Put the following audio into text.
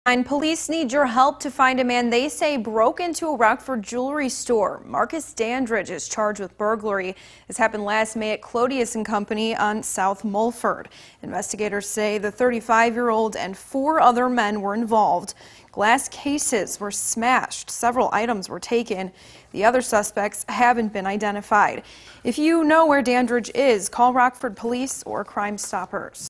And police need your help to find a man they say broke into a Rockford jewelry store. Marcus Dandridge is charged with burglary. This happened last May at Clodius & Company on South Mulford. Investigators say the 35-year-old and 4 other men were involved. Glass cases were smashed. Several items were taken. The other suspects haven't been identified. If you know where Dandridge is, call Rockford Police or Crime Stoppers.